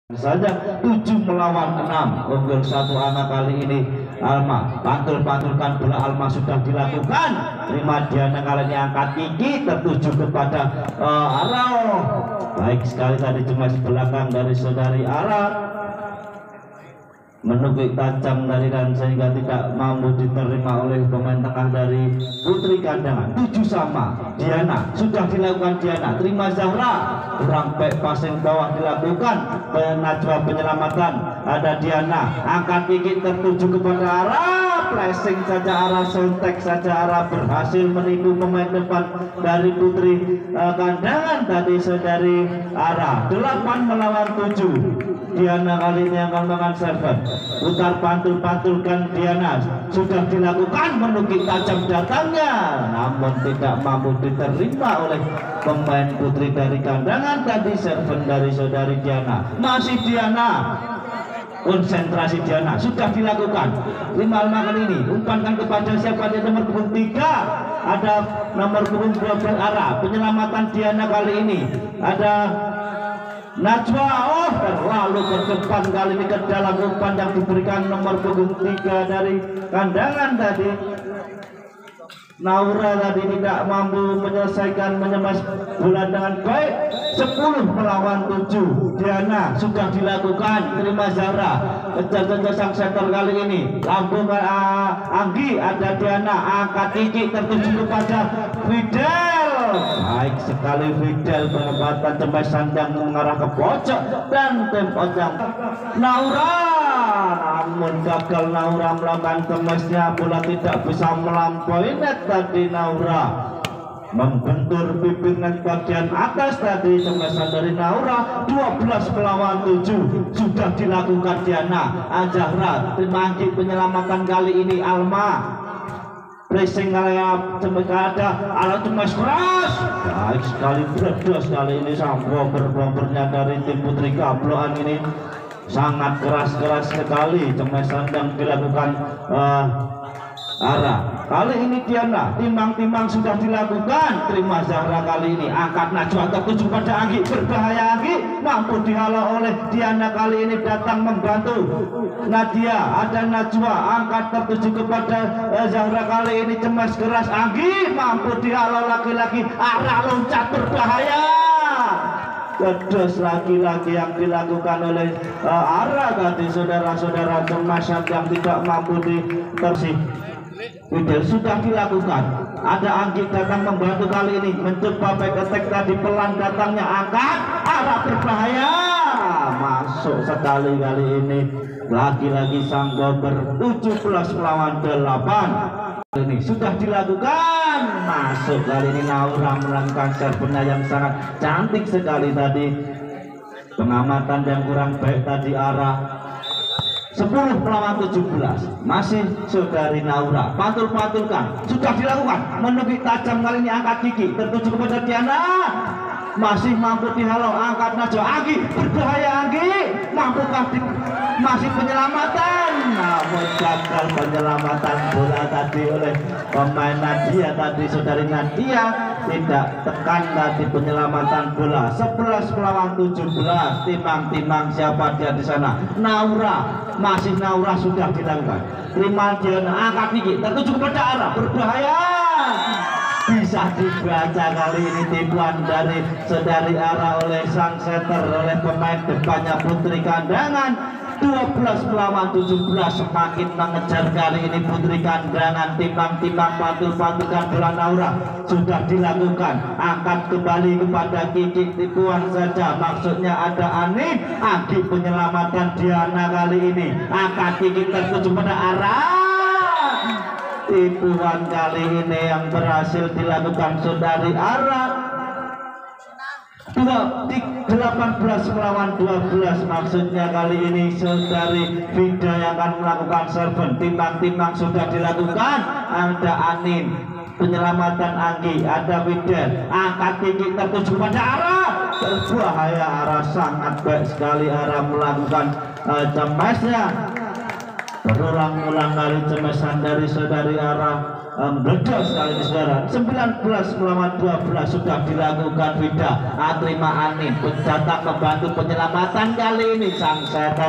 saja 7 melawan 6, unggul 1 angka kali ini Alma. Pantul-pantulkan bola Alma sudah dilakukan, terima Diana kali ini angkat gigi tertuju kepada Arau. Baik sekali tadi cuma belakang dari saudari Ara, menukik tajam dari dan sehingga tidak mampu diterima oleh pemain tengah dari Putri Kandangan. 7 sama. Diana sudah dilakukan, Diana terima Zahra, kurang baik passing bawah dilakukan, Najwa penyelamatan, ada Diana angkat gigi tertuju kepada Ara, flashing saja Ara, sontek saja Ara, berhasil menipu pemain depan dari Putri Kandangan tadi saudari Ara. 8 melawan 7. Diana kali ini akan melakukan server, putar pantul-pantulkan. Diana sudah dilakukan, menukik tajam datangnya, namun tidak mampu diterima oleh pemain Putri dari Kandangan tadi. Server dari saudari Diana, masih Diana, konsentrasi Diana sudah dilakukan. 5 kali ini umpankan kepada siapa di nomor punggung 3, ada nomor punggung 12 Ara. Penyelamatan Diana kali ini ada Najwa, oh terlalu ke depan kali ini ke dalam umpan yang diberikan nomor punggung 3 dari Kandangan tadi. Naura tadi tidak mampu menyelesaikan, menyemas bola dengan baik. 10 melawan 7. Diana sudah dilakukan, terima Zahra, kejar-kejar sang setter kali ini. Lambung Anggi, ada Diana angkat gigi tertuju kepada Fidel. Baik sekali Fidel, penempatan tembasan yang mengarah ke pojok dan tempat yang Naura, namun gagal Naura melakukan tembasnya, bola tidak bisa melampaui net tadi. Naura membentur pimpinan bagian atas tadi, tembasan dari Naura. 12 melawan 7 sudah dilakukan Diana. Zahra terima Anggi, penyelamatan kali ini Alma, pressing ada alat cemas keras. Baik sekali berdos kali ini sang bomber-bombernya dari tim Putri Kabloan ini sangat keras-keras sekali cemasan yang dilakukan Ara. Kali ini Diana timbang-timbang sudah dilakukan, terima Zahra kali ini angkat Najwa tertuju pada Anggi, berbahaya Anggi, mampu dihalau oleh Diana kali ini datang membantu Nadia, ada Najwa angkat tertuju kepada Zahra kali ini cemas keras Anggi, mampu dihalau lagi-lagi Ara, loncat berbahaya. Kedos lagi-lagi yang dilakukan oleh Ara tadi saudara-saudara, cemasan yang tidak mampu ditersi. Fidel sudah dilakukan, ada Anggi datang membantu kali ini, mencoba back attack tadi, pelan datangnya, angkat Ara berbahaya, masuk sekali kali ini. Lagi-lagi sang bomber. 17 melawan 8 ini sudah dilakukan, masuk kali ini. Naura melakukan servernya yang sangat cantik sekali tadi, pengamatan yang kurang baik tadi Ara. 10 melawan 17, masih saudari Naura, pantul-pantulkan sudah dilakukan, menukik tajam kali ini angkat gigi tertuju kepada Diana, masih mampu dihalau, angkat Najwa. Anggi berbahaya, Anggi mampukah masih penyelamatan, namun gagal penyelamatan bola tadi oleh pemain Nadia tadi, saudari Nadia tidak tekan tadi penyelamatan bola. 11 melawan 17, timbang-timbang siapa dia di sana. Naura, masih Naura sudah dilakukan, terima Diana angkat gigi tertuju kepada Ara, berbahaya. Bisa dibaca kali ini tipuan dari saudari Ara oleh sang setter, oleh pemain depannya Putri Kandangan. 12 melawan 17, semakin mengejar kali ini Putri Kandangan, timbang-timbang pantul-pantulkan bola. Naura sudah dilakukan, angkat kembali kepada Kiki, tipuan saja maksudnya ada Ani. Anggi penyelamatan Diana kali ini, angkat Kiki tertuju pada Ara, tipuan kali ini yang berhasil dilakukan saudari Ara. 18 melawan 12, maksudnya kali ini saudari Vida yang akan melakukan serven. Timbang-timbang sudah dilakukan, ada Anin, penyelamatan Anggi, ada Fidel, angkat gigi tertuju pada Ara, berbahaya Ara, sangat baik sekali Ara melakukan cemasnya. berulang-ulang kali cemesan dari saudari Ara meledos kali ini saudara. 19 melawan 12 sudah dilakukan Vida. Terima Anin datang membantu penyelamatan kali ini. Sang setter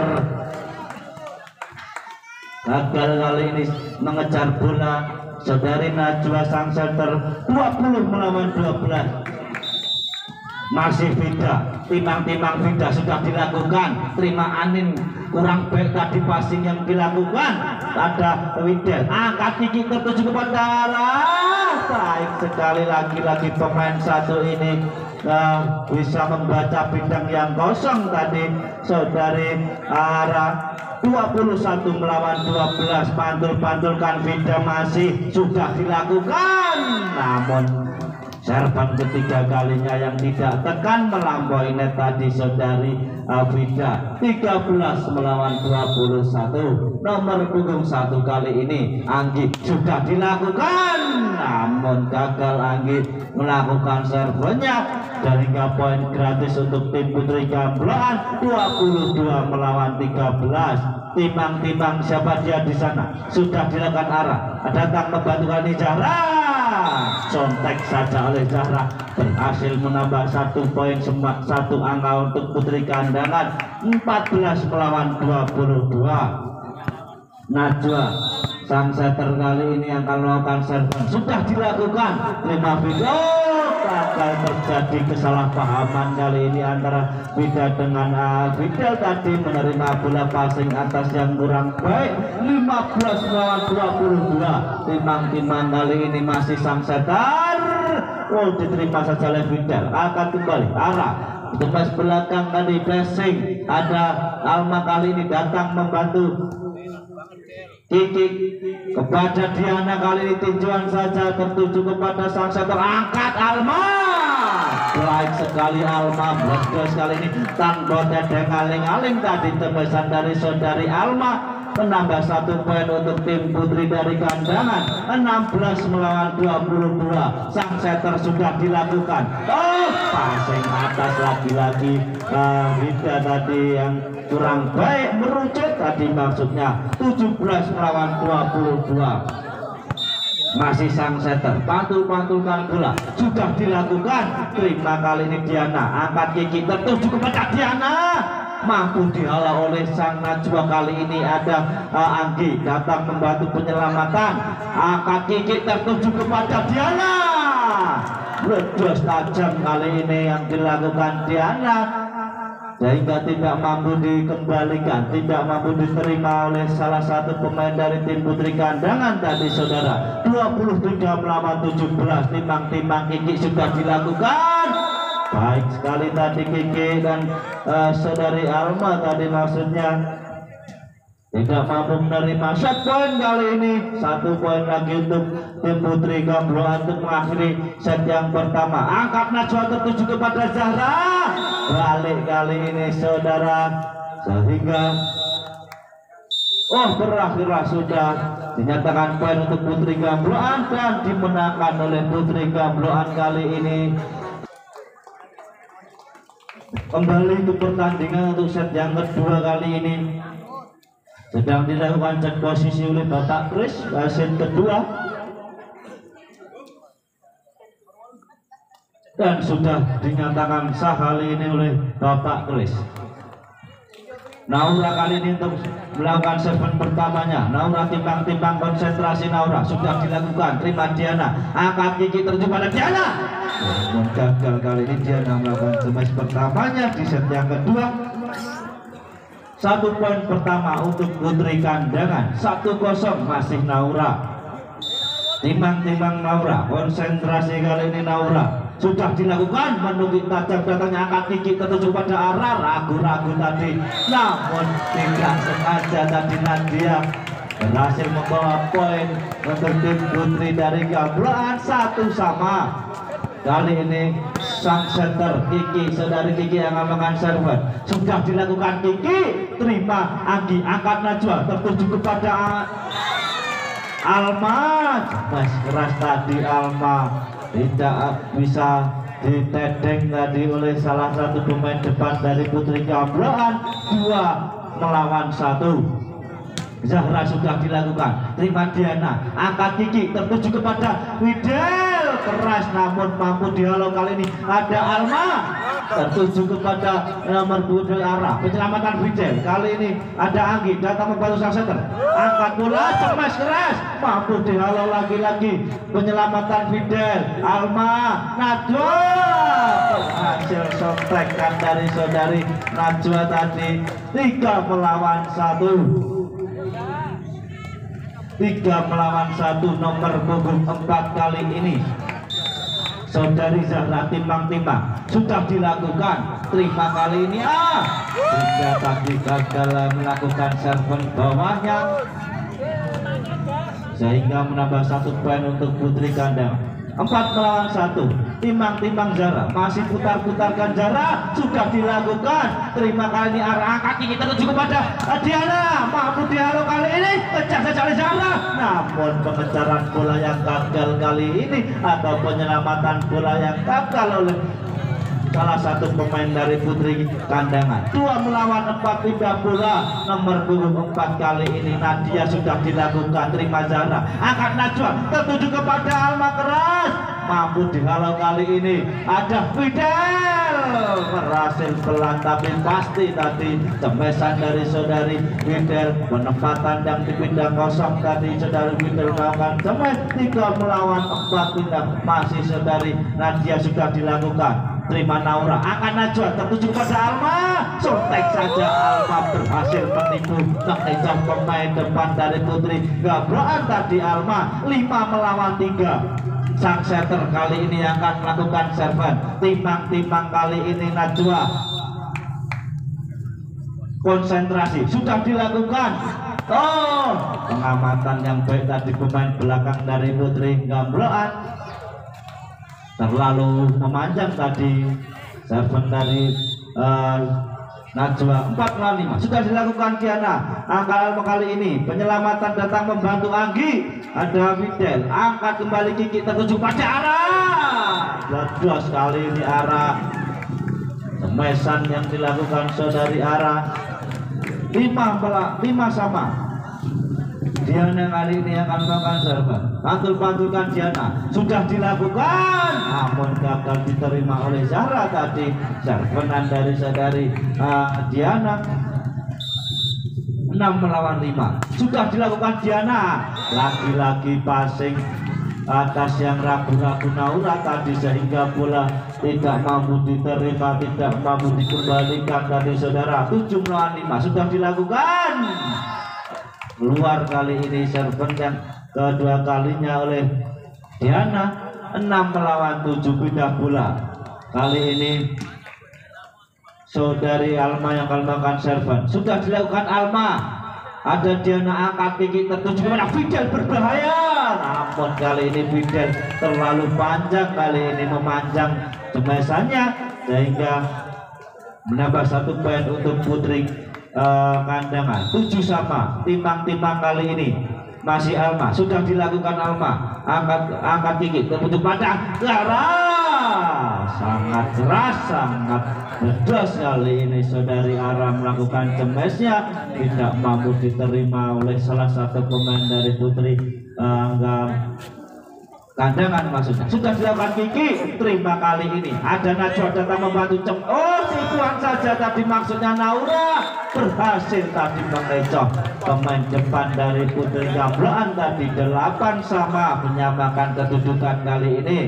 gagal kali ini mengejar bola. Saudari Najwa sang setter 20 melawan 12. Masih Vida, timang-timang Vida sudah dilakukan. Terima Anin kurang baik tadi passing yang dilakukan. Ada Widel, angkat gigi tertuju kepada arah. Baik sekali lagi pemain satu ini bisa membaca bidang yang kosong tadi saudari Ara. 21 melawan 12, pantul-pantulkan Vida masih sudah dilakukan, namun serban ketiga kalinya yang tidak tekan melampaui net tadi saudari Vida. 13 melawan 21. Nomor punggung 1 kali ini Anggi sudah dilakukan, namun gagal Anggi melakukan servernya. Dan hingga poin gratis untuk tim Putri Gambloan. 22 melawan 13. Timbang-timbang siapa dia di sana sudah dilakukan Ara. Datang membantu kali Zahra. Contek saja oleh Zahra, berhasil menambah 1 poin, 1 angka untuk Putri Kandangan. 14 melawan 22. Najwa sang setter kali ini yang akan melakukan server sudah dilakukan. 5 video gagal, terjadi kesalahpahaman kali ini antara Vida dengan Vidal tadi menerima bola passing atas yang kurang baik. 15 melawan 22. Timang-timang kali ini masih sang setter. Diterima saja oleh Vidal. Akan kembali arah tebas belakang tadi passing. Ada Alma kali ini datang membantu Kiki kepada Diana kali ini tinjuan saja tertuju kepada sang setter. Angkat Alma, baik sekali Alma, bergegas kali ini tanpa tedeng aling-aling tadi tebasan dari saudari Alma. Menambah 1 poin untuk tim Putri dari Kandangan. 16 melawan 22. Sang setter sudah dilakukan. Passing atas lagi-lagi Vida tadi yang kurang baik, merucut tadi maksudnya. 17 melawan 22. Masih sang setter, pantul-pantulkan bola sudah dilakukan. Terima kali ini Diana, angkat gigi tertuju kepada Diana, mampu dihalau oleh sang Najwa. Kali ini ada Anggi datang membantu penyelamatan. Angkat gigi tertuju kepada Diana, ledos tajam kali ini yang dilakukan Diana, sehingga tidak mampu dikembalikan, tidak mampu diterima oleh salah satu pemain dari tim Putri Kandangan tadi saudara. 23 melawan 17. Timbang-timbang Kiki sudah dilakukan. Baik sekali tadi Kiki dan saudari Alma tadi maksudnya tidak mampu menerima set poin kali ini. 1 poin lagi untuk tim Putri Gambloan untuk mengakhiri set yang pertama. Angkat Najwa tertuju kepada Zahra, balik kali ini saudara, sehingga berakhirlah sudah dinyatakan poin untuk Putri Gambloan dan dimenangkan oleh Putri Gambloan kali ini. Kembali ke pertandingan untuk set yang kedua kali ini sedang dilakukan cek posisi oleh Bapak Kris. Set kedua dan sudah dinyatakan sah kali ini oleh Bapak Kris. Naura kali ini untuk melakukan serven pertamanya. Naura timbang-timbang, konsentrasi Naura sudah dilakukan. Terima Diana, angkat gigi tertuju pada Diana, namun gagal kali ini Diana melakukan smash pertamanya di set yang kedua. 1 poin pertama untuk Putri Kandangan. 1-0 masih Naura. Timbang-timbang Naura, konsentrasi kali ini Naura sudah dilakukan. Menunggu tajam datangnya angkat gigi tertuju pada arah, ragu-ragu tadi, namun tidak sengaja tadi Nadia berhasil membawa poin untuk tim Putri dari Gambloan. 1-1. Kali ini sang setter Kiki, saudari Kiki yang melakukan server sudah dilakukan. Kiki terima Anggi, angkat Najwa tertuju kepada Alma. Mas keras tadi Alma, tidak bisa ditedeng tadi oleh salah satu pemain depan dari Putri Gambloan. 2 melawan 1. Zahra sudah dilakukan, terima Diana, angkat gigi tertuju kepada Widel, keras namun mampu dihalau. Kali ini ada Alma tertuju kepada nomor 2 dari arah penyelamatan Widel. Kali ini ada Anggi datang membantu sang setter, angkat bola cemas keras, mampu dihalau lagi-lagi penyelamatan Widel. Alma Najwa berhasil sontekan dari saudari Najwa tadi. 3 melawan 1. 3 melawan 1 nomor punggung 4 kali ini saudari Zahra timbang-timbang sudah dilakukan. Terima kali ini juga tadi gagal melakukan serven bawahnya sehingga menambah 1 poin untuk putri kandang. 4 melawan 1, timbang-timbang Zahra, masih putar-putarkan Zahra, sudah dilakukan. Terima kali ini arah angkat gigi tertuju kepada Diana, mampu dihalau kali ini, kejar saja oleh Zahra, namun pengejaran bola yang gagal kali ini atau penyelamatan bola yang gagal oleh salah satu pemain dari putri kandangan. 2 melawan 4 pindah bola nomor punggung 4 kali ini. Nadia sudah dilakukan, terima Zahra, angkat Najwa tertuju kepada Alma, keras mampu dihalau kali ini ada Widel, berhasil pelan tapi pasti tadi cemesan dari saudari Widel, penempatan yang dipindah kosong tadi saudari Widel melakukan cemes. 3 melawan 4 pindah masih saudari Nadia sudah dilakukan. Terima Naura, angkat Najwa tertuju kepada Alma, sontek saja Alma berhasil menipu mengejar pemain depan dari putri Gabroan tadi. Alma 5 melawan 3. Sang setter kali ini akan melakukan serven, timbang-timbang kali ini Najwa konsentrasi sudah dilakukan. Pengamatan yang baik tadi pemain belakang dari putri Gabroan, terlalu memanjang tadi serven dari Najwa. 4 melawan 5 sudah dilakukan Diana. Angkat Alma kali ini penyelamatan datang membantu Anggi, ada Widel, angkat kembali gigi tertuju pada arah. Ledos kali ini arah, semesan yang dilakukan saudari arah. 5 sama. Diana kali ini akan melakukan serven, pantul-pantulkan Diana sudah dilakukan, namun gagal diterima oleh Zahra tadi. Servenan dari saudari Diana. 6 melawan 5 sudah dilakukan Diana, lagi-lagi passing atas yang ragu-ragu Naura tadi sehingga bola tidak mampu diterima, tidak mampu dikembalikan dari saudara. 7 melawan 5 sudah dilakukan. Luar kali ini serven yang kedua kalinya oleh Diana. 6 melawan 7 pindah bola. Kali ini saudari Alma yang akan melakukan serven, sudah dilakukan Alma, ada Diana angkat gigi tertuju kepada Widel, berbahaya, namun kali ini Widel terlalu panjang, kali ini memanjang cemesannya sehingga menambah 1 poin untuk putri kandangan. 7 sama, timbang-timbang kali ini masih Alma, sudah dilakukan Alma, angkat gigi tertuju pada Zahra, sangat keras, sangat pedas kali ini saudari Ara melakukan cemesnya, tidak mampu diterima oleh salah satu pemain dari putri kandangan maksudnya. Sudah dilakukan Kiki, terima kali ini ada Najwa datang membantu tipuan saja tadi maksudnya Naura, berhasil tadi mengecoh pemain depan dari putri Gabroan tadi. 8 sama menyamakan kedudukan kali ini.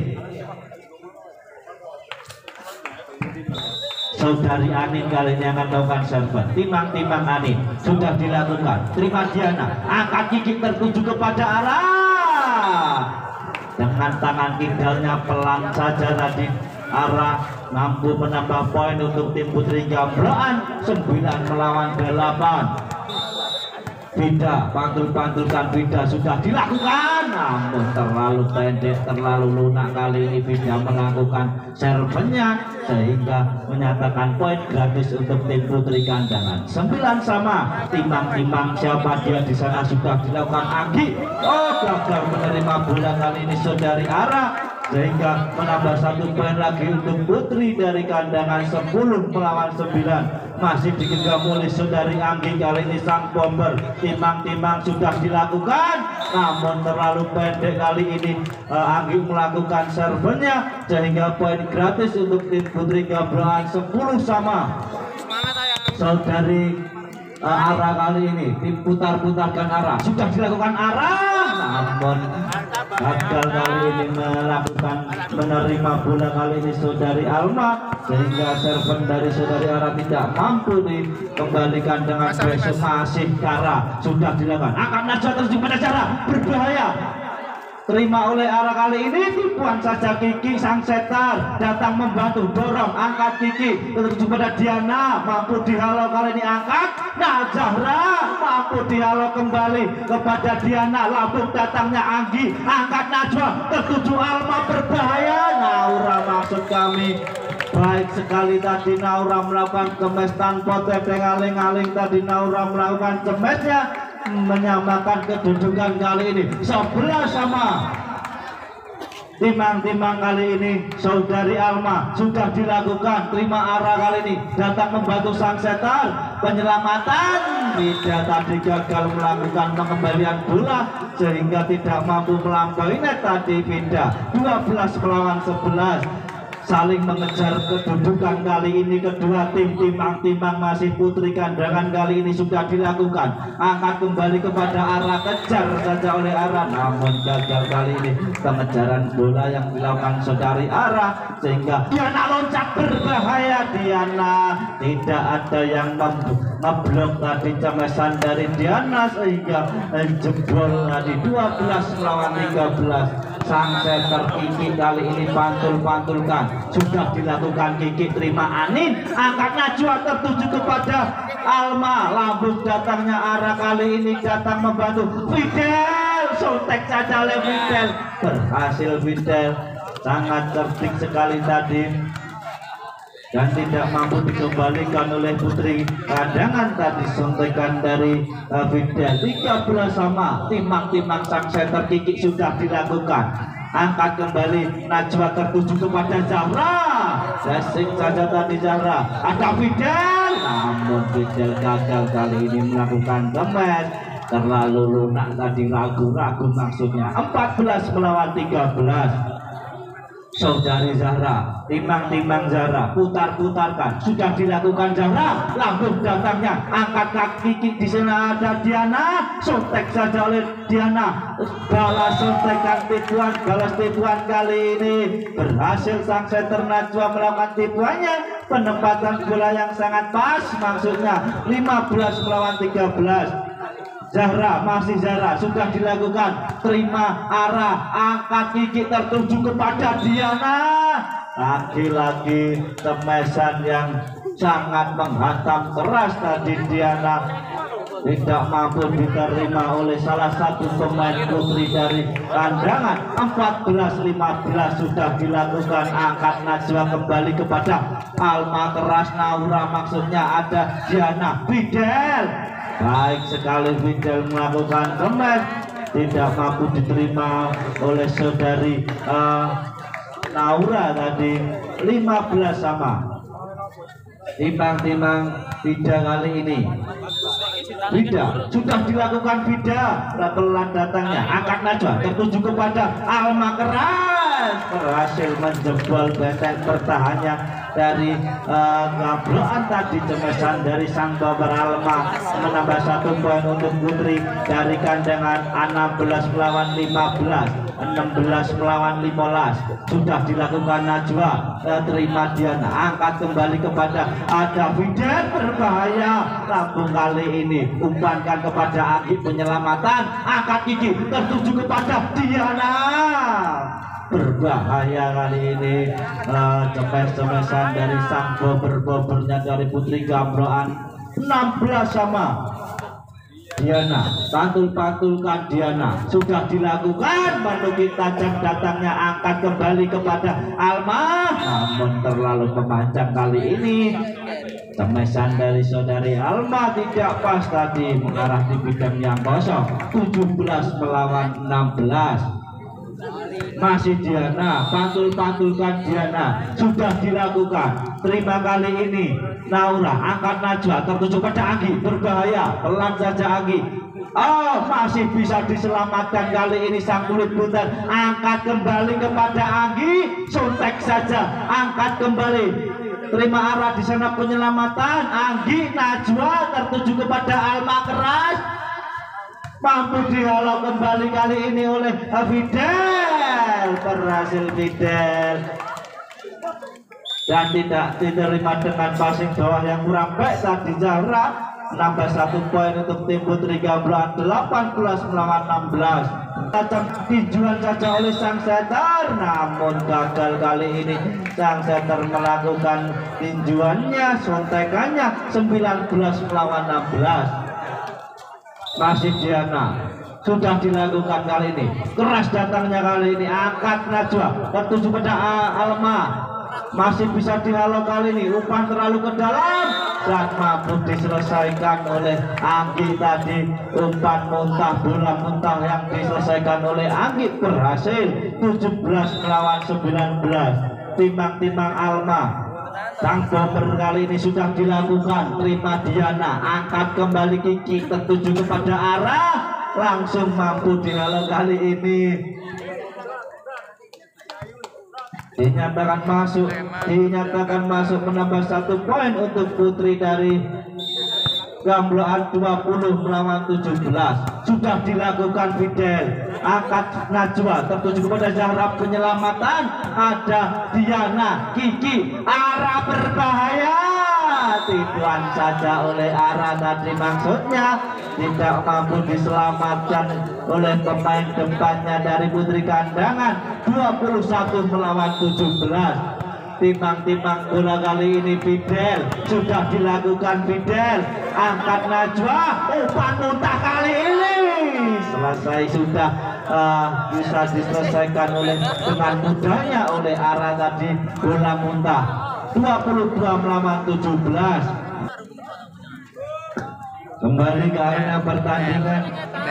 Saudari Anin kali ini akan melakukan serven, timbang-timbang Anin sudah dilakukan, terima Diana, angkat gigi tertuju kepada arah, dengan tangan kidalnya pelan saja tadi arah mampu menambah poin untuk tim putri Gabroan. 9 melawan 8. Bida, pantul-pantulkan Bida sudah dilakukan, namun terlalu pendek, terlalu lunak. Kali ini Bida melakukan servennya sehingga menyatakan poin gratis untuk tim putri kandangan. 9 sama, timbang-timbang siapa dia di sana sudah dilakukan Anggi. Gagal menerima bola kali ini saudari Ara sehingga menambah 1 poin lagi untuk putri dari kandangan. 10 melawan 9 masih digenggam oleh saudari Anggi. Kali ini sang bomber timbang-timbang sudah dilakukan, namun terlalu pendek. Kali ini Anggi melakukan servernya sehingga poin gratis untuk tim Putri Gambloan 10 sama. Saudari arah kali ini tim putar-putarkan arah, sudah dilakukan arah, namun gagal kali ini menerima bola. Kali ini saudari Alma, sehingga serven dari saudari Ara tidak mampu dikembalikan dengan baik. Masih Kara, sudah dilakukan, akan najwa terus pada cara berbahaya, terima oleh Ara. Kali ini tipuan saja Kiki sang setar datang membantu dorong, angkat Kiki terus pada Diana, mampu dihalau. Kali ini angkat, nah Zahra mampu dihalau kembali kepada Diana. Lambung datangnya Anggi, angkat Najwa tertuju Alma, berbahaya. Naura maksud kami, baik sekali tadi Naura melakukan kemes tanpa tengaling-aling. Tadi Naura melakukan kemesnya, menyamakan kedudukan. Kali ini 11 sama. Timbang-timbang kali ini saudari Alma, sudah dilakukan, terima arah. Kali ini datang membantu sang setar, penyelamatan. Tidak, tadi gagal melakukan pengembalian bola sehingga tidak mampu melampaui net. Tadi Vida 12 melawan 11 saling mengejar kedudukan. Kali ini kedua tim timbang-timbang masih Putri Kandangan. Kali ini sudah dilakukan, angkat kembali kepada Ara, kejar saja oleh Ara, namun gagal kali ini pengejaran bola yang dilakukan saudari Ara, sehingga Diana loncat, berbahaya. Diana tidak ada yang ngeblok tadi cemesan dari Diana sehingga jebol tadi 12 melawan 13. Sang setter Kiki kali ini pantul-pantulkan, sudah dilakukan. Kiki terima Anin, angkat Najwa tertuju kepada Alma. Lambung datangnya Ara, kali ini datang membantu Fidel, sontek saja oleh Fidel, berhasil Fidel, sangat cerdik sekali tadi dan tidak mampu dikembalikan oleh Putri Kandangan. Tadi sontekan dari Fidel. 13 sama. Timbang-timbang sang setter Kiki sudah dilakukan, angkat kembali Najwa tertuju kepada Zahra, dressing saja tadi Zahra, ada Fidel, namun Fidel gagal kali ini melakukan kemes, terlalu lunak tadi, ragu-ragu maksudnya. 14 melawan 13. Saudari Zahra, timbang-timbang Zahra, putar-putarkan, sudah dilakukan Zahra. Lambung datangnya, angkat kaki. Di sana ada Diana, sontek saja oleh Diana, balas sontekan tipuan, balas tipuan. Kali ini berhasil sang setter Najwa melakukan tipuannya, penempatan bola yang sangat pas maksudnya. 15 melawan 13. Zahra, masih Zahra, sudah dilakukan, terima Ara, angkat Kiki tertuju kepada Diana. Lagi-lagi temesan yang sangat menghantam keras tadi Diana, tidak mampu diterima oleh salah satu pemain Putri dari Kandangan. 14-15 sudah dilakukan, angkat Najwa kembali kepada Alma, keras Naura maksudnya, ada Diana. Fidel, baik sekali Fidel melakukan kemes, tidak mampu diterima oleh saudari Naura tadi. 15 sama. Timbang-timbang Vida kali ini. Vida, sudah dilakukan Vida, pelan datangnya, angkat Najwa tertuju kepada Alma, keras, berhasil menjebol benteng pertahannya dari Gambloan tadi. Cemesan dari sang bomber Alma menambah 1 poin untuk Putri dari Kandangan. 16 melawan 15, 16 melawan 15. Sudah dilakukan Najwa, terima Diana, angkat kembali kepada ada Fidel, berbahaya. Lambung kali ini umpankan kepada Aki, penyelamatan, angkat Kiki tertuju kepada Diana, berbahaya kali ini. Cemes-cemesan dari sang bober-bobernya dari Putri Gambloan. 16 sama. Diana, pantul-pantulkan Diana, sudah dilakukan, menukik tajam datangnya, angkat kembali kepada Alma, namun terlalu memanjang kali ini. Cemesan dari saudari Alma tidak pas tadi, mengarah di bidang yang kosong. 17 melawan 16. masih Diana, pantul-pantulkan Diana sudah dilakukan. Terima kali ini Naura angkat Najwa tertuju pada Anggi, berbahaya, pelan saja Anggi. Oh, masih bisa diselamatkan kali ini sang kulit putih. Angkat kembali kepada Anggi, sontek saja, angkat kembali. Terima arah di sana penyelamatan. Anggi, Najwa tertuju kepada Alma keras. Mampu dihalau kembali kali ini oleh Fidel. Berhasil Fidel. Dan tidak diterima dengan passing bawah yang kurang baik tadi Zahra. Nambah 1 poin untuk tim Putri Gambloan, 18 melawan 16. Tajam tinjuan saja oleh sang setter, namun gagal kali ini. Sang setter melakukan tinjuannya, sontekannya, 19 melawan 16. Masih Diana, sudah dilakukan kali ini. Keras datangnya kali ini, angkat Najwa tertuju pada Alma. Masih bisa dihalau kali ini, umpan terlalu ke dalam dan mampu diselesaikan oleh Anggi tadi. Umpan muntah, bola muntah yang diselesaikan oleh Anggi berhasil. 17 melawan 19. Timbang-timbang Alma. Sang bomber kali ini sudah dilakukan. Terima Diana, angkat kembali Kiki tertuju kepada arah, langsung mampu dihalau kali ini. Dinyatakan masuk menambah 1 poin untuk Putri dari Gambloan, 20 melawan 17. Sudah dilakukan Fidel, angkat Najwa tertuju kepada Zahra, penyelamatan ada Diana, Kiki, arah berbahaya, tipuan saja oleh arah tadi, maksudnya tidak mampu diselamatkan oleh pemain depannya dari Putri Kandangan. 21 melawan 17. Timbang-timbang bola kali ini Fidel, sudah dilakukan Fidel, angkat Najwa, umpan muntah kali ini selesai, sudah bisa diselesaikan oleh dengan mudahnya oleh arah tadi bola muntah. 22 melawan 17. Kembali ke arena pertandingan.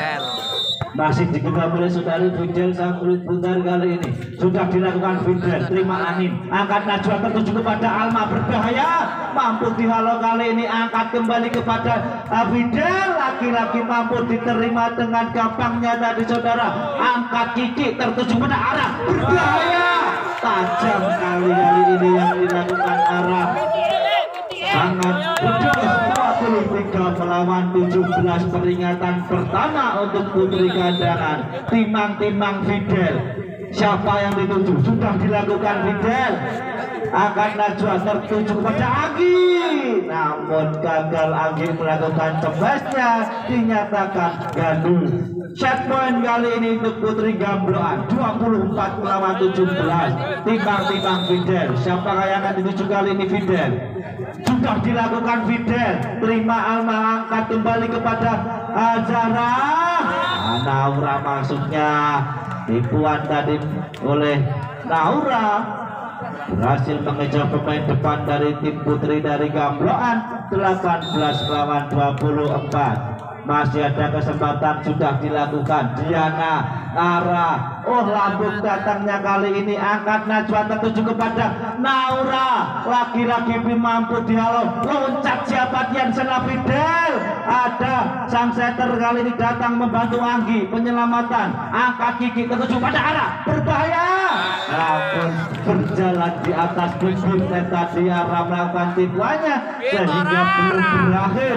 Masih dikejar oleh saudari Fidel, sang kulit putih kali ini sudah dilakukan Fidel. Terima Anin, angkat Najwa tertuju kepada Alma, berbahaya, mampu dihalau kali ini, angkat kembali kepada Fidel, laki-laki mampu diterima dengan gampangnya tadi saudara. Angkat Kiki tertuju pada arah, berbahaya, tajam kali ini yang dilakukan arah, sangat pedas. 23 melawan 17, peringatan pertama untuk Putri Kandangan. Timang-timang Fidel, siapa yang dituju? Sudah dilakukan Fidel, akan Najwa tertuju kepada Anggi, namun gagal. Anggi melakukan cebasnya, dinyatakan gandul. Set point kali ini untuk Putri Gambloan, 24 melawan 17. Timbang-timbang Fidel, siapa yang akan dituju kali ini? Fidel, sudah dilakukan Fidel. Terima Alma, angkat kembali kepada Zahra. Naura maksudnya, tipuan tadi oleh Naura, berhasil mengejar pemain depan dari tim Putri dari Gambloan. 18 melawan 24. Masih ada kesempatan, sudah dilakukan Diana, Ara. Oh, lambung datangnya kali ini, angkat Najwa tertuju kepada Naura, laki-laki mampu dihalau, loncat siapa Dian Sena Fidel. Ada sang setter kali ini datang membantu Anggi, penyelamatan, angkat Kiki tertuju pada Ara, berbahaya, namun berjalan di atas bibir tadi Ara melakukan tipuannya sehingga belum berakhir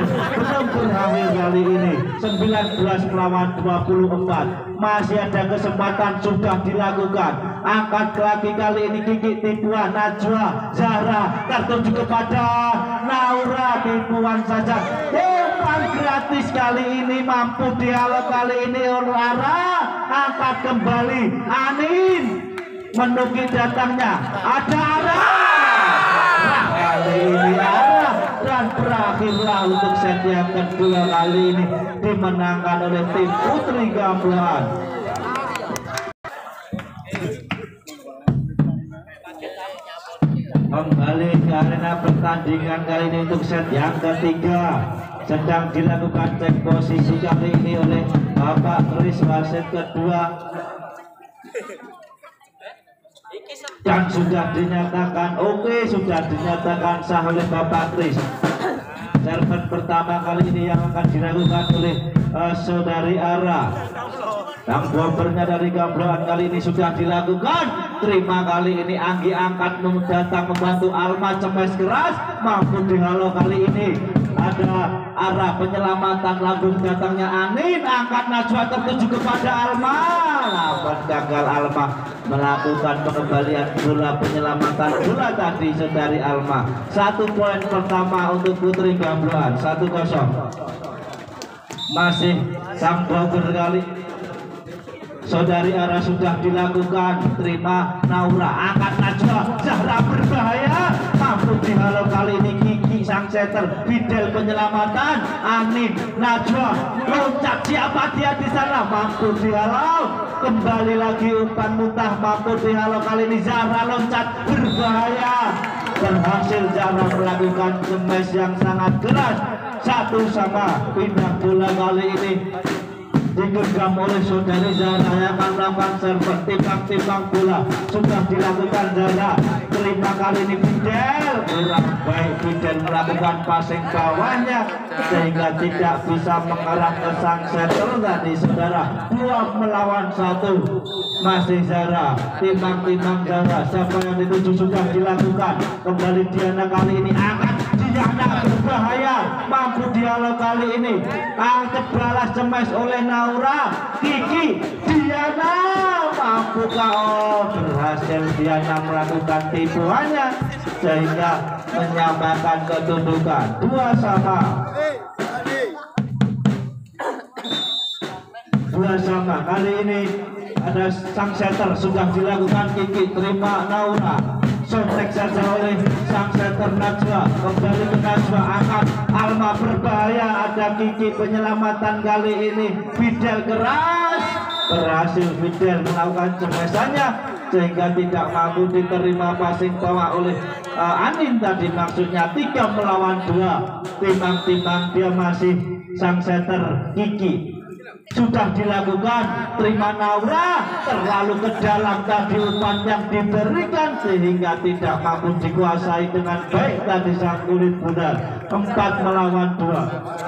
kali ini. 19 melawan 24. Masih ada kesempatan, sudah dilakukan, angkat lagi kali ini Kiki, tipuan Najwa, Zahra tertuju kepada Naura, tipuan saja, umpan gratis kali ini, mampu dihalau kali ini oleh Ara, angkat kembali Anin, menukik datangnya ada Ara, kali ini Ara, dan berakhirlah untuk set yang kedua kali ini dimenangkan oleh tim Putri Gambloan. Kembali ke arena pertandingan kali ini untuk set yang ketiga, sedang dilakukan cek posisi kali ini oleh Bapak Chris, wasit kedua. dan sudah dinyatakan oke, sudah dinyatakan sah oleh Bapak Kris. Serven pertama kali ini yang akan dilakukan oleh saudari Ara. Yang bombernya dari Gambloan kali ini sudah dilakukan. Terima kali ini Anggi angkat datang membantu Alma, cemes keras, mampu dihalau kali ini. Ada arah penyelamatan lambung datangnya Anin, angkat Najwa tertuju kepada Alma, namun gagal Alma melakukan pengembalian bola, penyelamatan bola tadi saudari Alma. 1 poin pertama untuk Putri Gambloan, 1-0. Masih sang bomber kali saudari Ara sudah dilakukan. Terima Naura, angkat Najwa, Zahra berbahaya, mampu dihalau kali ini Kiki sang setter. Fidel penyelamatan, Anin, Najwa loncat, siapa dia di sana, mampu dihalau. Kembali lagi umpan muntah, mampu dihalau kali ini Zahra loncat berbahaya. Berhasil Zahra melakukan kemes yang sangat keras. 1-1, pindah bola kali ini digenggam oleh saudari Zahra yang akan melakukan server, timbang-timbang bola sudah dilakukan Zahra. Terima kali ini Fidel, kurang baik Fidel melakukan passing bawahnya sehingga tidak bisa mengarah ke sang setter tadi saudara. 2 melawan 1 masih Zahra, timbang-timbang Zahra, siapa yang dituju sudah dilakukan. Kembali Diana kali ini angkat, Diana berbahaya, mampu dihalau kali ini, terbalas cemes oleh Naura. Kiki, Diana mampu KO. Berhasil Diana melakukan tipuannya sehingga menyamakan kedudukan 2-2. 2-2 kali ini ada sang setter sudah dilakukan Kiki, terima Naura, sontek saja oleh sang setter Najwa. Kembali ke Najwa, angkat Alma berbahaya, ada Kiki penyelamatan kali ini. Fidel keras, berhasil Fidel melakukan cemesannya sehingga tidak mampu diterima passing bawah oleh Anin tadi, maksudnya 3 melawan 2. Timbang-timbang dia masih sang setter Kiki sudah dilakukan. Terima Naura, terlalu ke dalam tadi umpan yang diberikan sehingga tidak mampu dikuasai dengan baik tadi sang kulit bundar. 4 melawan 2.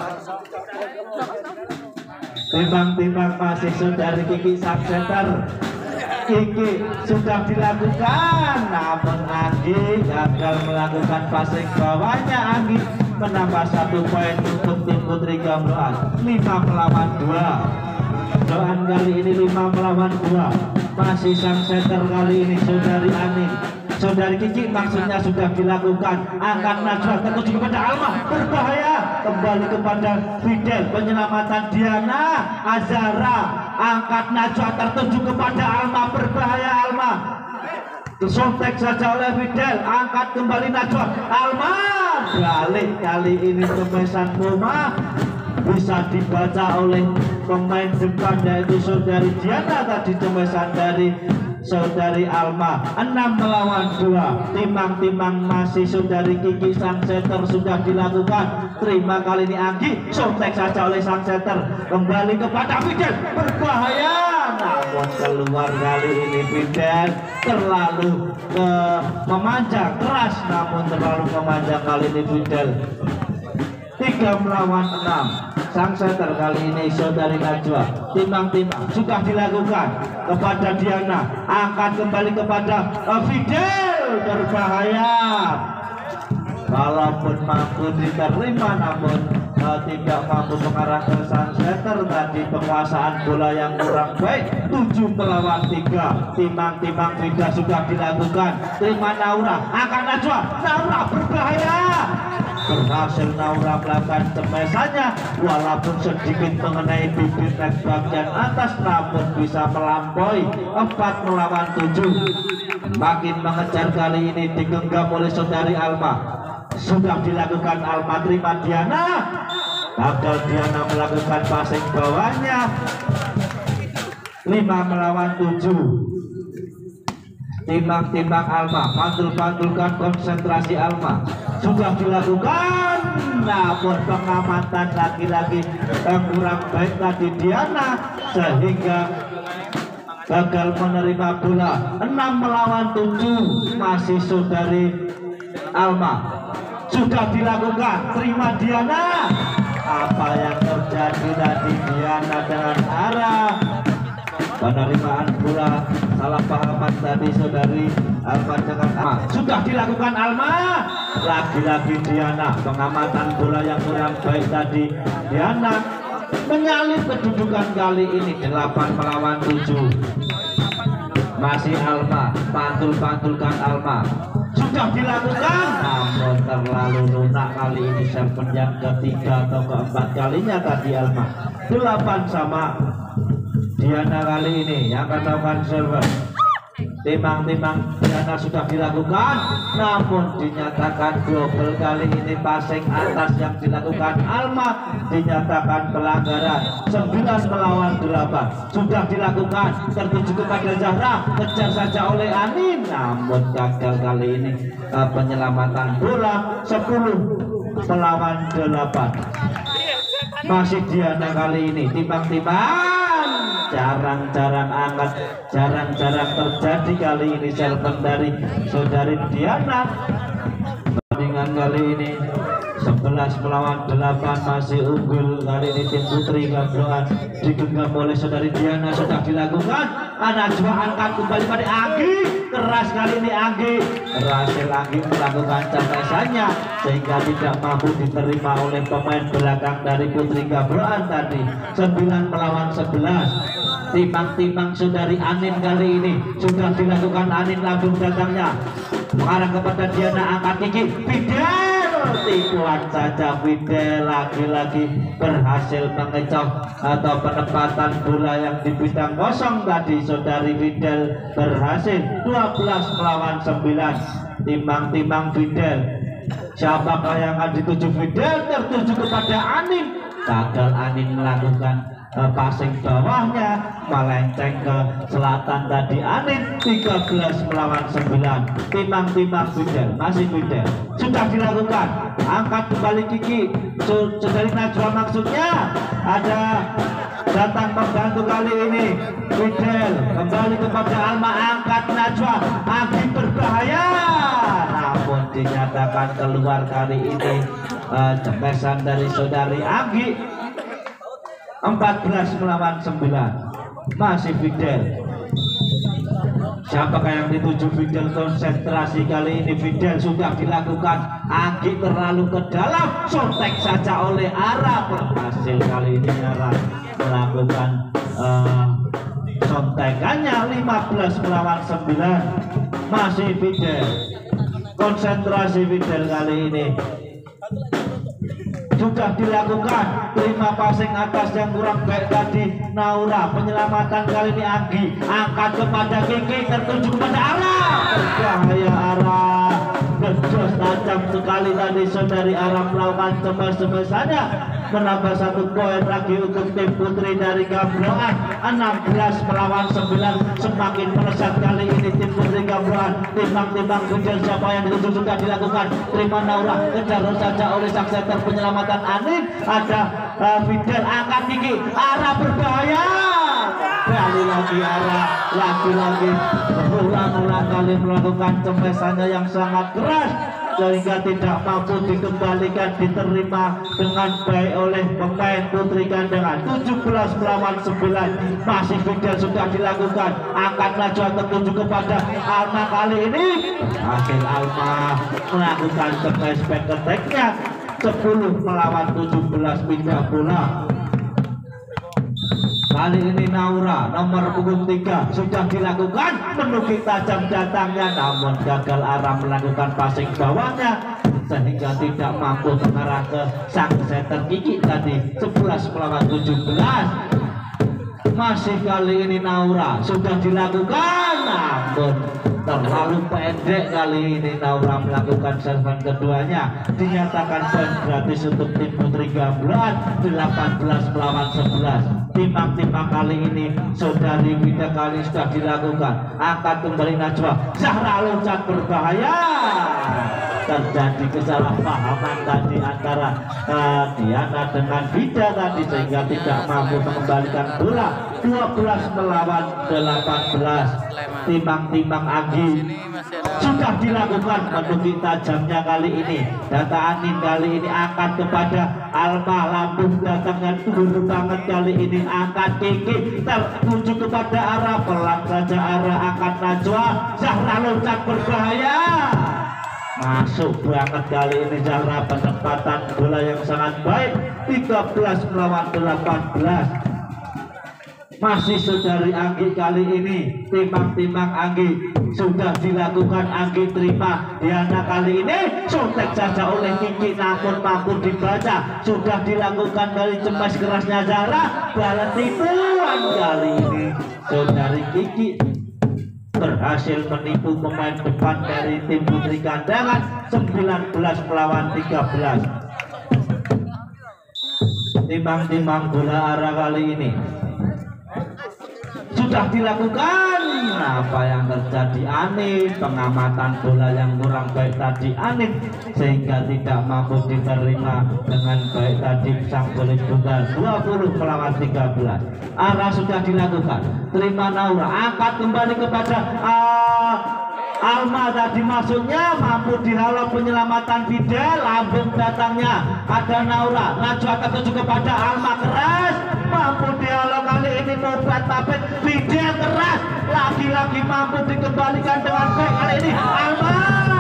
Timbang-timbang masih saudari Kiki sang setter. Kiki sudah dilakukan, namun Anggi gagal melakukan passing bawahnya. Anggi menambah 1 poin untuk tim Putri Gambloan. 5 melawan 2. Doan kali ini 5 melawan 2. Masih sang setter kali ini saudari Anin. Saudari Kiki maksudnya sudah dilakukan. Angkat Najwa tertuju kepada Alma, berbahaya. Kembali kepada Fidel, penyelamatan Diana. Azara, angkat Najwa tertuju kepada Alma, berbahaya Alma. Sontek saja oleh Fidel, angkat kembali Najwa. Alma balik kali ini kemesan Moma. Bisa dibaca oleh pemain depan yaitu saudari Diana tadi, cemesan dari saudari Alma. 6 melawan 2. Timbang-timbang masih saudari Kiki sang setter sudah dilakukan. Terima kali ini Anggi, sontek saja oleh sang setter. Kembali kepada Fidel, berbahaya, namun keluar kali ini Fidel. Terlalu memanjang keras, namun terlalu memanjang kali ini Fidel. 3 melawan 6. Sang setter kali ini saudari Najwa. Timbang-timbang sudah dilakukan kepada Diana, angkat kembali kepada Fidel, berbahaya. Walaupun mampu diterima namun tidak mampu mengarah ke sang setter tadi. Penguasaan bola yang kurang baik. 7 melawan 3. Timbang-timbang tidak sudah dilakukan. Terima Naura, angkat Najwa, Naura berbahaya. Berhasil Naura melakukan cemesannya, walaupun sedikit mengenai bibir net bagian atas namun bisa melampaui. 4 melawan 7. Makin mengejar kali ini digenggam oleh saudari Alma. Sudah dilakukan Alma, terima Diana. Gagal Diana melakukan passing bawahnya. 5 melawan 7. Timbang-timbang Alma, pantul-pantulkan konsentrasi Alma. Sudah dilakukan, namun pengamatan lagi-lagi kurang baik tadi Diana sehingga gagal menerima bola. 6 melawan 7 masih saudari Alma. Sudah dilakukan, terima Diana. Apa yang terjadi tadi? Diana dengan arah penerimaan bola, salah pahaman tadi saudari Alma dengan Alma. Sudah dilakukan Alma. Lagi-lagi Diana, pengamatan bola yang kurang baik tadi. Diana menyalip kedudukan kali ini 8 melawan 7. Masih Alma, pantul-pantulkan Alma. Sudah dilakukan, namun terlalu lunak kali ini. Serven yang ketiga atau keempat kalinya tadi Alma. 8 sama Diana kali ini yang akan melakukan server. Timang-timang Diana sudah dilakukan, namun dinyatakan double kali ini. Passing atas yang dilakukan Alma dinyatakan pelanggaran. 9 melawan 8 sudah dilakukan, tertuju kepada Zahra, kejar saja oleh Anin, namun gagal kali ini. Penyelamatan bola 10 melawan 8. Masih Diana kali ini. Timang-timang jarang-jarang angkat, jarang-jarang terjadi kali ini serven dari saudari Diana. Pertandingan kali ini 11 melawan 8 masih unggul kali ini tim putri Gabloan. Digenggam oleh saudari Diana, sudah dilakukan. Najwa angkat kembali pada Anggi, keras kali ini Anggi, berhasil Anggi melakukan capresannya sehingga tidak mampu diterima oleh pemain belakang dari putri Gabloan tadi. 9 melawan 11. Timang-timang saudari Anin kali ini sudah dilakukan. Anin lambung datangnya mengarah kepada Diana, angkat gigi Fidel, tipuan saja Fidel. Lagi-lagi berhasil mengecoh atau penempatan bola yang di bidang kosong tadi. Saudari Fidel berhasil. 12 melawan 9. Timang-timang Fidel. Siapakah yang akan dituju Fidel? Tertuju kepada Anin. Gagal Anin melakukan passing bawahnya, melenceng ke selatan tadi Anin. 13 melawan 9. Timang-timang Fidel, masih Fidel. Sudah dilakukan, angkat kembali Kiki, saudari Najwa maksudnya. Ada datang membantu kali ini Fidel, kembali kepada Alma, angkat Najwa. Anggi berbahaya, namun dinyatakan keluar kali ini. Cepesan dari saudari Anggi. 14 melawan 9. Masih Fidel. Siapakah yang dituju Fidel? Konsentrasi kali ini Fidel. Sudah dilakukan. Anggi terlalu ke dalam, sontek saja oleh Ara. Berhasil kali ini Ara melakukan sontekannya. 15 melawan 9. Masih Fidel. Konsentrasi Fidel kali ini. Sudah dilakukan, terima passing atas yang kurang baik tadi Naura. Penyelamatan kali ini Anggi, angkat kepada Kiki, tertuju kepada Ara. Berbahaya Ara, gejos tajam sekali tadi saudari Ara melakukan cemas-cemasannya. Menambah 1 poin lagi untuk tim putri dari Gabloan. 16 melawan 9. Semakin melesat kali ini tim putri Gabloan. Timbang-timbang Fidel, siapa yang dituju sudah dilakukan. Terima Naura, kejar saja oleh sang setter. Penyelamatan Anin, ada Fidel, angkat Kiki. Ara berbahaya. Kali lagi Ara, lagi-lagi berulang-ulang kali melakukan cemesannya yang sangat keras sehingga tidak mampu dikembalikan, diterima dengan baik oleh pemain putri gandengan. 17 melawan 9. Masih Fidel, sudah dilakukan, angkat Najwa, tertuju kepada Alma kali ini. Hasil Alma melakukan back attack-nya. 10 melawan 17. Pindah bola. Kali ini Naura nomor punggung 3 sudah dilakukan, menukik tajam datangnya, namun gagal Ara melakukan passing bawahnya sehingga tidak mampu mengarah ke sang setter Kiki tadi. 11 melawan 17. Masih kali ini Naura sudah dilakukan, namun terlalu pendek kali ini Naura melakukan servan keduanya. Dinyatakan poin gratis untuk tim putri Gabloan. 18 melawan 11. Timbang-timbang kali ini saudari Wida kali sudah dilakukan, angkat kembali Najwa. Zahra loncat berbahaya. terjadi kesalahpahaman tadi antara Diana dengan Vida tadi sehingga tidak mampu mengembalikan bola. 12 melawan 18. Timbang-timbang Anggi sudah dilakukan menduki tajamnya kali ini. Data Anin kali ini angkat kepada Alma, lambung datangnya turun banget kali ini, angkat Kiki tertuju kepada arah pelan saja arah angkat Najwa. Zahra loncat berbahaya, masuk banget kali ini Zahra, penempatan bola yang sangat baik. 13 melawan 18. Masih saudari Anggi kali ini, timbang-timbang Anggi sudah dilakukan, Anggi terima. Diana kali ini sontek saja oleh Kiki namun mampu dibaca. Sudah dilakukan kali cemas kerasnya Zahra, balas tipuan kali ini saudari Kiki berhasil menipu pemain depan dari tim putri kandangan. 19 melawan 13. Timbang-timbang bola arah kali ini sudah dilakukan. Apa yang terjadi? Anin, pengamatan bola yang kurang baik tadi Anin sehingga tidak mampu diterima dengan baik tadi sang bola tunggal. 20 melawan 13. Arah sudah dilakukan, terima Naura, angkat kembali kepada Alma tadi masuknya mampu dihalau penyelamatan Fidel, lambung datangnya ada Naura. Najwa tertuju kepada Alma, keras mampu dihalau kali ini Mobat Mabet. Fidel keras lagi-lagi mampu dikembalikan dengan baik kali ini Alma.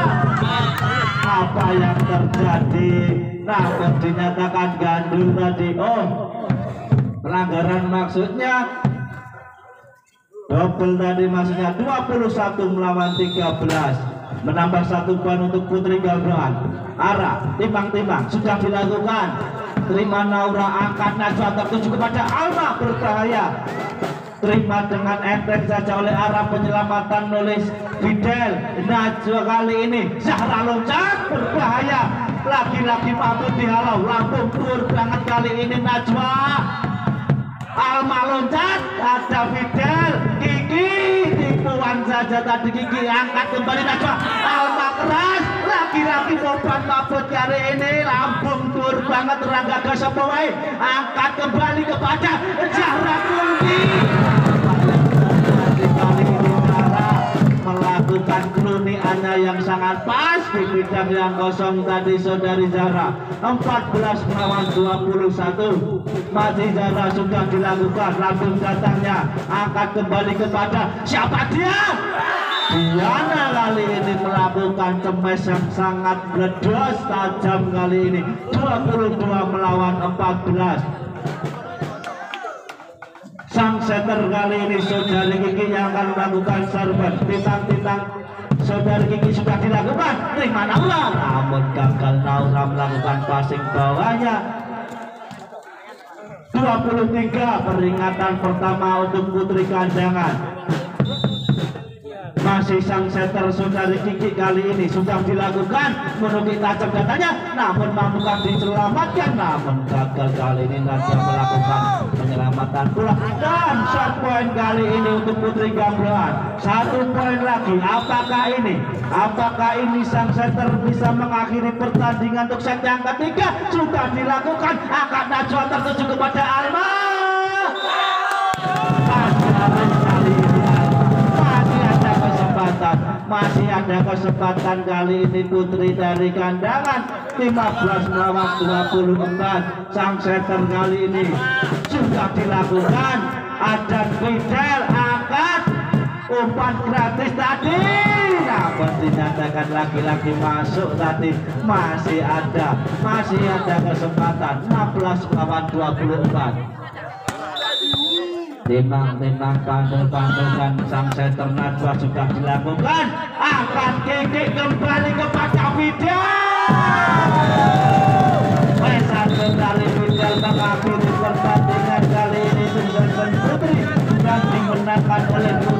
Apa yang terjadi? Namun dinyatakan gandul tadi. Oh, pelanggaran maksudnya double tadi, maksudnya 21 melawan 13, menambah 1 poin untuk putri gabungan. Arah timbang-timbang sudah dilakukan, terima Naura, angkat Najwa tertuju kepada Alma, berbahaya, terima dengan enteng saja oleh arah penyelamatan oleh Fidel. Najwa kali ini Zahra loncat berbahaya, lagi-lagi mampu dihalau, lambung tur banget kali ini Najwa. Alma loncat, ada Fidel, Kiki tipuan saja tadi Kiki, angkat kembali Najwa. Alma keras, lagi-lagi Mobat Mabet kali ini, lambung tur banget Rangga Gasopowai, angkat kembali kepada Zahra Kulti. Kali ini Zahra melakukan kluniannya yang sangat pas di bidang yang kosong tadi saudari Zahra. 14 melawan 21. Masih Zahra sudah dilakukan, lambung datangnya, angkat kembali kepada siapa dia? Diana kali ini melakukan cemes yang sangat bledos tajam kali ini. 22 melawan 14. Sang setter kali ini saudari Kiki yang akan melakukan serban. Titang-titang saudari Kiki sudah dilakukan, terima Naura, namun gagal Naura melakukan passing bawahnya. 23 peringatan pertama untuk putri kandangan. Masih sang setter saudari Kiki kali ini sudah dilakukan, menuki tajam datanya, namun mampukah diselamatkan, namun gagal kali ini. Najwa melakukan penyelamatan bola dan 1 poin kali ini untuk putri gambloan. 1 poin lagi. Apakah ini sang setter bisa mengakhiri pertandingan untuk set yang ketiga? Sudah dilakukan, angkat Najwa tertuju kepada Alma. Masih ada kesempatan kali ini putri dari kandangan. 15 melawan 24. Sang setter kali ini sudah dilakukan, ada Fidel, angkat umpan gratis tadi, namun dinyatakan lagi-lagi masuk tadi. Masih ada kesempatan. 16 melawan 24. Timbang-timbang pantul-pantulkan sang setter Najwa sudah dilakukan, akan Kiki kembali kepada Fidel. Satu kali Fidel mengakhiri pertandingan kali ini dengan putri dan dimenangkan oleh